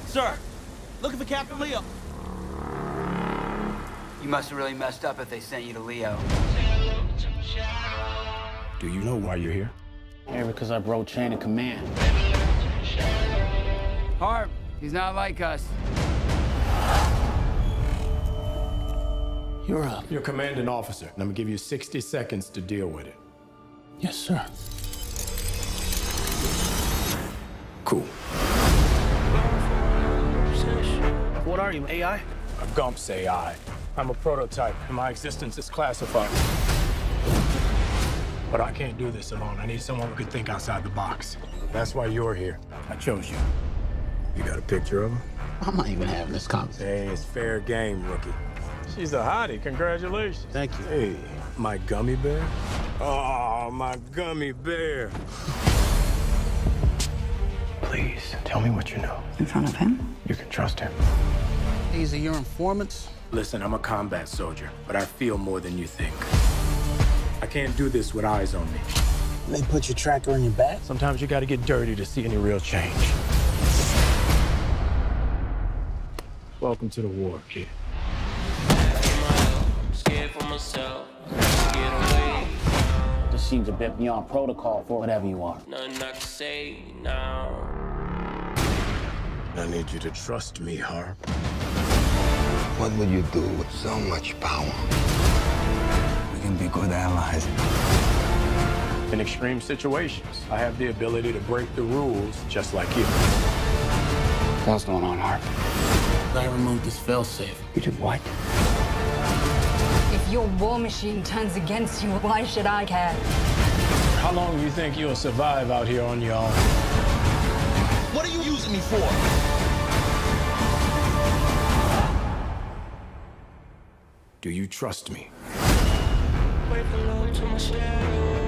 Sir, looking for Captain Leo. You must have really messed up if they sent you to Leo. Do you know why you're here? Here because I broke chain of command. Harp, he's not like us. You're up. You're commanding officer, and I'm gonna give you 60 seconds to deal with it. Yes, sir. Cool. What are you, AI? A G.U.M.P AI. I'm a prototype, and my existence is classified. But I can't do this alone. I need someone who can think outside the box. That's why you're here. I chose you. You got a picture of her? I'm not even having this conversation. Hey, it's fair game, rookie. She's a hottie. Congratulations. Thank you. Hey, my gummy bear? Oh, my gummy bear. Please, tell me what you know. In front of him? You can trust him. These are your informants? Listen, I'm a combat soldier, but I feel more than you think. I can't do this with eyes on me. They put your tracker in your back? Sometimes you gotta get dirty to see any real change. Welcome to the war, kid. This seems a bit beyond protocol for whatever you are. Nothing I can say now. I need you to trust me, Harp. What would you do with so much power? We can be good allies. In extreme situations, I have the ability to break the rules just like you. What's going on, Harp? I removed this failsafe. You did what? If your war machine turns against you, why should I care? How long do you think you'll survive out here on your own? What are you using me for? Do you trust me? Wait for love to my shadow.